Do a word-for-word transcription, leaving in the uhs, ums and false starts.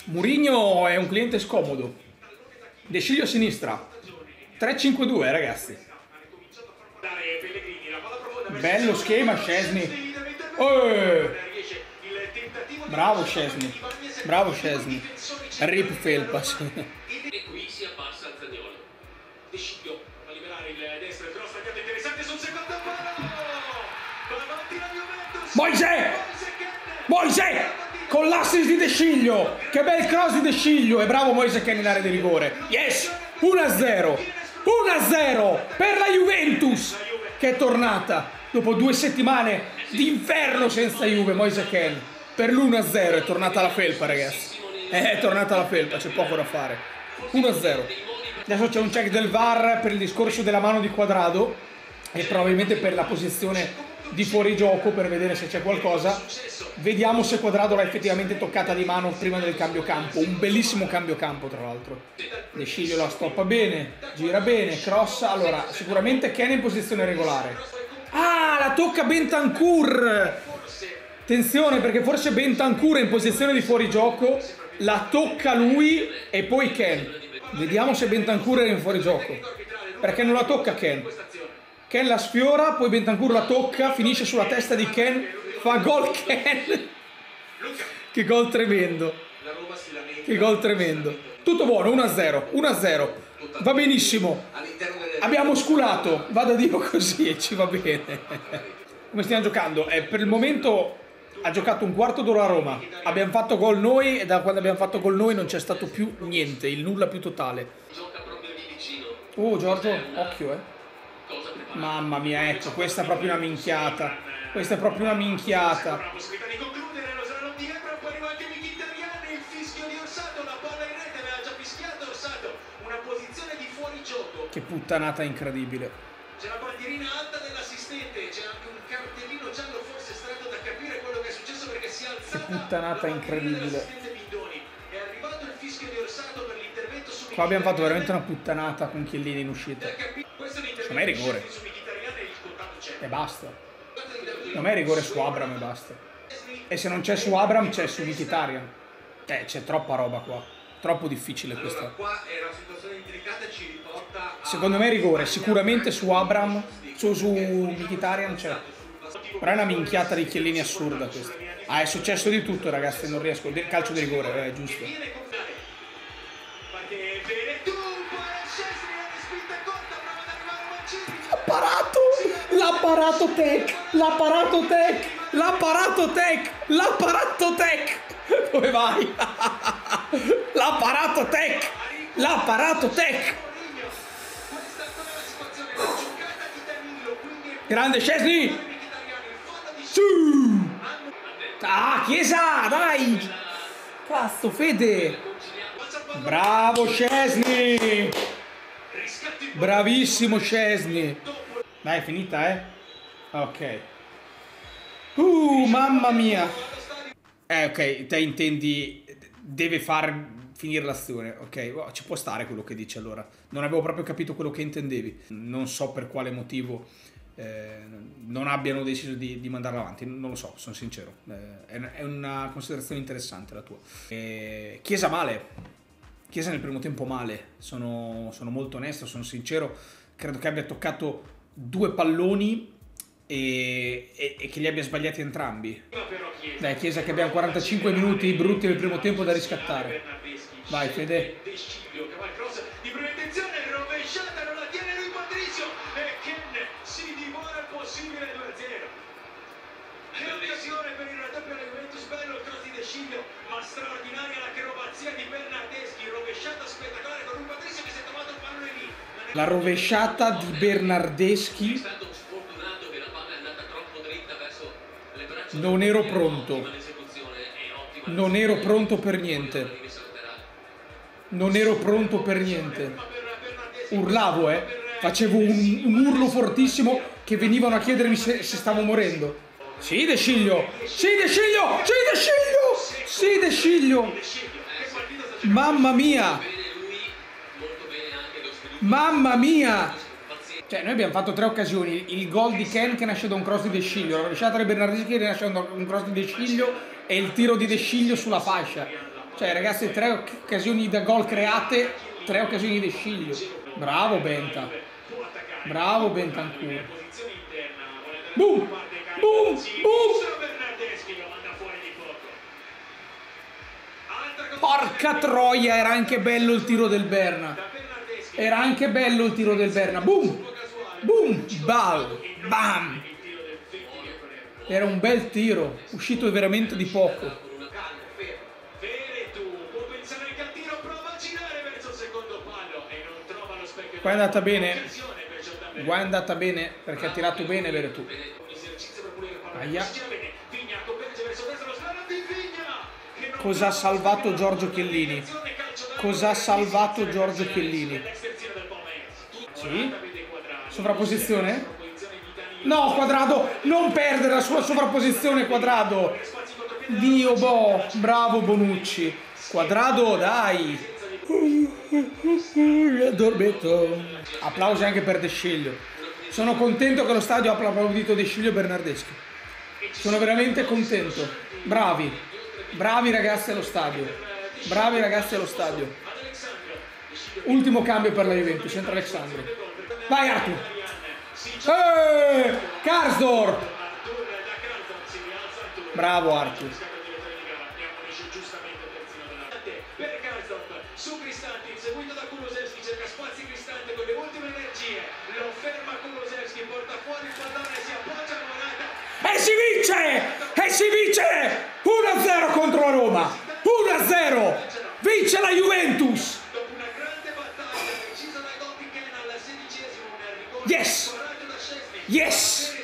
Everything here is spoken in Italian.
Mourinho è un cliente scomodo. De Sciglio a sinistra. tre cinque due, ragazzi. Bello schema, Szczesny. Oh! Bravo Szczesny. Bravo Szczesny. Rip Felpas. E qui si abbassa il Zaniolo. De Sciglio fa liberare il destro, però stagliato interessante sul secondo palo. Moisè! Moisè! Con l'assist di De Sciglio! Che bel cross di De Sciglio! E bravo Moisè che è in area di rigore. Yes! uno a zero! uno a zero per la Juventus che è tornata dopo due settimane di inferno senza Juve. Moise Kean per l'uno a zero è tornata la felpa, ragazzi. È tornata la felpa, c'è poco da fare. uno a zero. Adesso c'è un check del V A R per il discorso della mano di Quadrado e probabilmente per la posizione di fuorigioco, per vedere se c'è qualcosa. Vediamo se Quadrado l'ha effettivamente toccata di mano prima del cambio campo. Un bellissimo cambio campo, tra l'altro. De Sciglio la stoppa bene, gira bene, crossa. Allora, sicuramente Kean in posizione regolare. Ah, la tocca Bentancur! Attenzione, perché forse Bentancur è in posizione di fuorigioco, la tocca lui e poi Kean. Vediamo se Bentancur è in fuorigioco, perché non la tocca Kean. Kean la sfiora, poi Bentancur la tocca, finisce sulla testa di Kean, fa gol Kean. Che gol tremendo. Che gol tremendo. Tutto buono, uno a zero, uno a zero. Va benissimo. Abbiamo sculato, vado a dirlo così e ci va bene. Come stiamo giocando? Eh, per il momento ha giocato un quarto d'ora a Roma. Abbiamo fatto gol noi e da quando abbiamo fatto gol noi non c'è stato più niente, il nulla più totale. Oh Giorgio, occhio eh. Mamma mia, ecco, questa è proprio una minchiata. Questa è proprio una minchiata. Che puttanata incredibile. C'è la bandierina alta dell'assistente, c'è anche un cartellino giallo forse stretto da capire quello che è successo perché si è alzata. Che puttanata incredibile. È arrivato il fischio di Orsato per l'intervento su. Qua abbiamo fatto veramente una puttanata con Chiellini in uscita. Secondo me è rigore. E basta. Secondo me è rigore su Abraham e basta. E se non c'è su Abraham c'è su Mkhitaryan. Eh, c'è troppa roba qua. Troppo difficile questa. Allora, qua è una situazione intricata e ci riporta a... Secondo me è rigore, sicuramente su Abraham, su, su Mkhitaryan c'è. Però è una minchiata di Chiellini assurda questa. Ah, è successo di tutto, ragazzi, non riesco. Calcio di rigore, è giusto. L'ha parato! L'ha parato Tech! L'ha parato Tech! L'ha parato Tech! L'ha parato Tech! Dove vai? L'ha parato Tech! L'ha parato Tech! Grande Szczesny! Su! Ah, Chiesa, dai! Cazzo, Fede! Bravo Szczesny! Bravissimo Szczesny! Dai, è finita, eh? Ok. Uh, mamma mia! Eh, ok, te intendi deve far finire l'azione, ok? Oh, ci può stare quello che dici allora. Non avevo proprio capito quello che intendevi. Non so per quale motivo eh, non abbiano deciso di, di mandarla avanti, non lo so, sono sincero. Eh, è, è una considerazione interessante la tua. Eh, Chiesa male. Chiesa nel primo tempo male. Sono, sono molto onesto, sono sincero. Credo che abbia toccato due palloni e, e, e che li abbia sbagliati entrambi. Dai Chiesa che abbiamo quarantacinque minuti brutti nel primo tempo da riscattare. Vai Fede. Di prima intenzione rovesciata, non la tiene lui Patrizio e Kean si divora il possibile due a zero. Che occasione per il raddoppio alla Juventus, bello il cross di De Sciglio, ma straordinaria l'acrobazia di Bernardeschi, rovesciata spettacolare con lui Patrizio che si è trovato il pallone lì. La rovesciata di Bernardeschi. Non ero pronto. Non ero pronto per niente. Non ero pronto per niente. Urlavo, eh. Facevo un, un urlo fortissimo che venivano a chiedermi se, se stavo morendo. Sì, De Sciglio. Sì, De Sciglio. Sì, De Sciglio. Sì, De Sciglio. Mamma mia. Mamma mia. Cioè, noi abbiamo fatto tre occasioni, il gol di Kean che nasce da un cross di De Sciglio, la rovesciata di Bernardeschi che nasce da un cross di De Sciglio e il tiro di De Sciglio sulla fascia. Cioè, ragazzi, tre occasioni da gol create, tre occasioni di Sciglio. Bravo Benta. Bravo Bentancur. Boom! Boom! Boom! Porca troia, era anche bello il tiro del Berna. Era anche bello il tiro del Berna. Boom! Boom! Bam! Bam! Era un bel tiro, uscito veramente di poco. Qua è andata bene. Qua è andata bene perché ha tirato bene Veretù. Aia. Cosa ha salvato Giorgio Chiellini? Cosa ha salvato Giorgio Chiellini? Sì? Sovrapposizione? No, Quadrado! Non perdere la sua sovrapposizione, Quadrado! Dio, boh! Bravo Bonucci! Quadrado, dai! Addormento. Applausi anche per De Sciglio. Sono contento che lo stadio abbia applaudito De Sciglio e Bernardeschi. Sono veramente contento. Bravi. Bravi ragazzi allo stadio. Bravi ragazzi allo stadio. Ultimo cambio per la Juventus. Entra Alexandro. Vai Arthur. Eh, Karsdorp. Bravo Arthur. Su Cristante, seguito da Kulusevski, cerca spazi Cristante con le ultime energie, lo ferma Kulusevski, porta fuori il pallone, si appoggia a Morata e si vince! E si vince! uno a zero contro la Roma! uno a zero! Vince la Juventus! dopo una grande battaglia decisa da Gottiken al sedicesimo, un rigore Yes! sparato da Szczesny. Yes!